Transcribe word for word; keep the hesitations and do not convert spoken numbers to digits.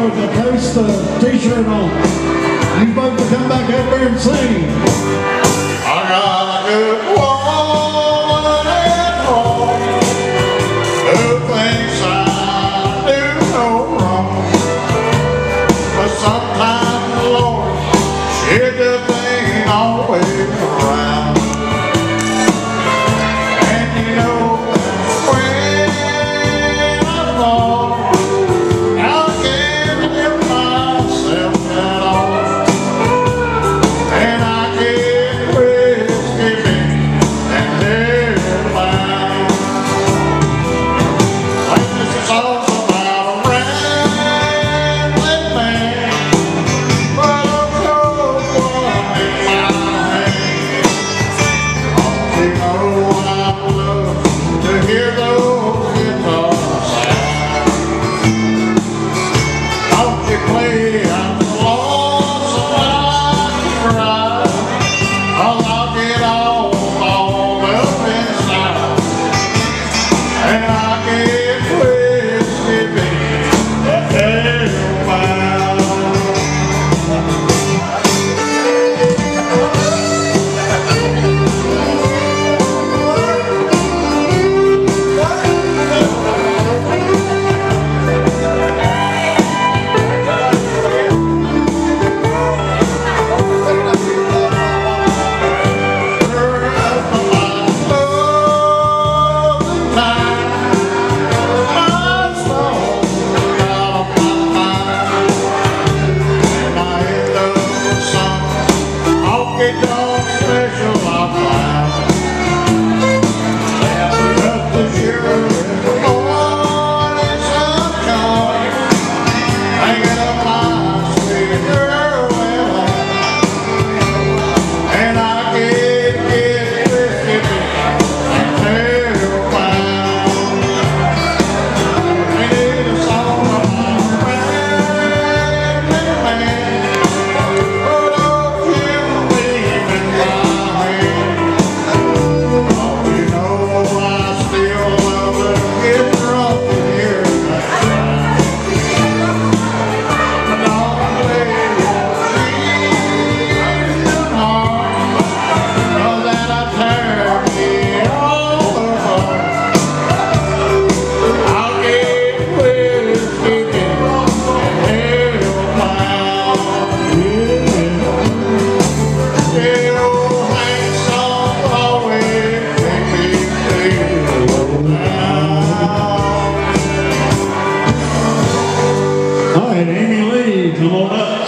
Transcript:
with the Coast uh, t-shirt on. You both will come back up there and sing. I got a good woman at home who thinks I do no wrong, but sometimes, Lord, she just ain't always around. And you know when I fall, I can't help myself at all, and I get whiskey and live bound. Like this is all about a rambling man, but a cold one in my hand. Don't you know I love to hear those guitars sound? Don't you play I'm lonesome when I cry, 'cause I'll get all, all up inside, and I get whiskey and hell bound. All right, Amy Lee, come on up.